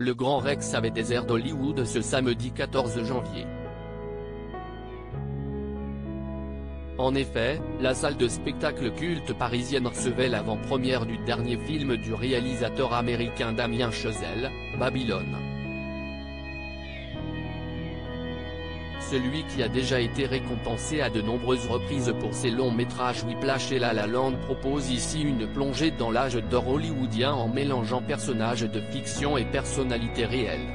le Grand Rex avait des airs d'Hollywood ce samedi 14 janvier. En effet, la salle de spectacle culte parisienne recevait l'avant-première du dernier film du réalisateur américain Damien Chazelle, Babylone. Celui qui a déjà été récompensé à de nombreuses reprises pour ses longs métrages Whiplash et La La Land propose ici une plongée dans l'âge d'or hollywoodien en mélangeant personnages de fiction et personnalités réelles.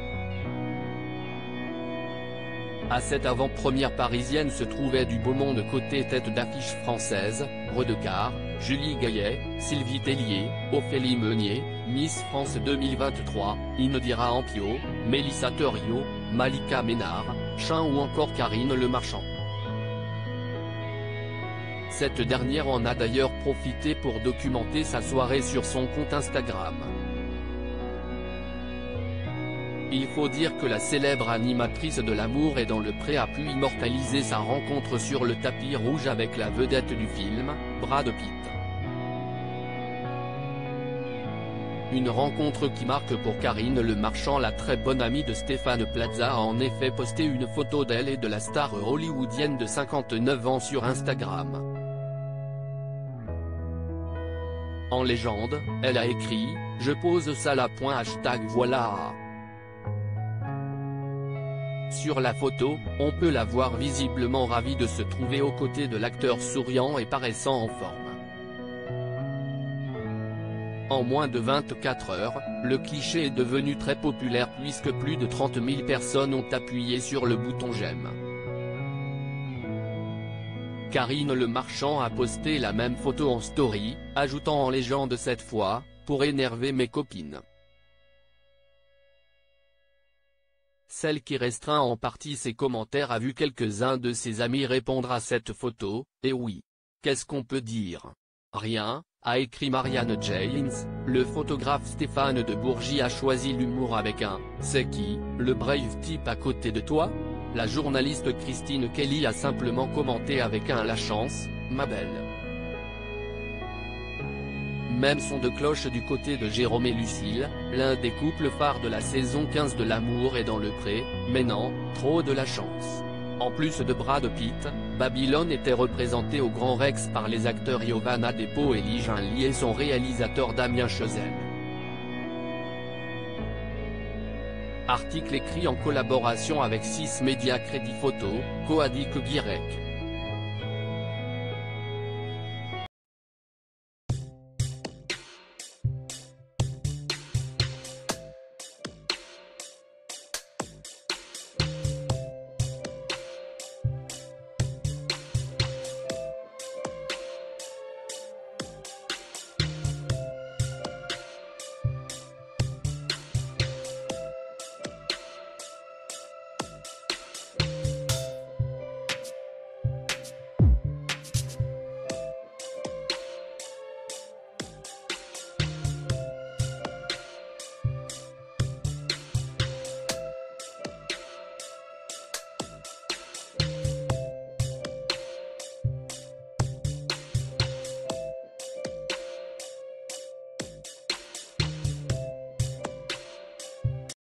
À cette avant-première parisienne se trouvait du beau monde côté tête d'affiche française, Redecard, Julie Gaillet, Sylvie Tellier, Ophélie Meunier, Miss France 2023, Indira Ampio, Mélissa Theriot, Malika Ménard, Chin ou encore Karine Le Marchand. Cette dernière en a d'ailleurs profité pour documenter sa soirée sur son compte Instagram. Il faut dire que la célèbre animatrice de l'amour est dans le pré a pu immortaliser sa rencontre sur le tapis rouge avec la vedette du film, Brad Pitt. Une rencontre qui marque pour Karine Le Marchand. La très bonne amie de Stéphane Plaza a en effet posté une photo d'elle et de la star hollywoodienne de 59 ans sur Instagram. En légende, elle a écrit « Je pose ça là. #voilà ». Sur la photo, on peut la voir visiblement ravie de se trouver aux côtés de l'acteur souriant et paraissant en forme. En moins de 24 heures, le cliché est devenu très populaire puisque plus de 30 000 personnes ont appuyé sur le bouton j'aime. Karine Le Marchand a posté la même photo en story, ajoutant en légende cette fois, pour énerver mes copines. Celle qui restreint en partie ses commentaires a vu quelques-uns de ses amis répondre à cette photo, et oui. Qu'est-ce qu'on peut dire? Rien, a écrit Marianne James. Le photographe Stéphane de Bourgie a choisi l'humour avec un « C'est qui, le brave type à côté de toi ?» La journaliste Christine Kelly a simplement commenté avec un « La chance, ma belle ». Même son de cloche du côté de Jérôme et Lucille, l'un des couples phares de la saison 15 de L'amour est dans le pré, mais non, trop de la chance. En plus de Brad Pitt, Babylone était représenté au Grand Rex par les acteurs Giovanna Depo et Lee Jin-Lee et son réalisateur Damien Chazelle. Article écrit en collaboration avec 6 Médias Crédit Photo, Coadic Guirec.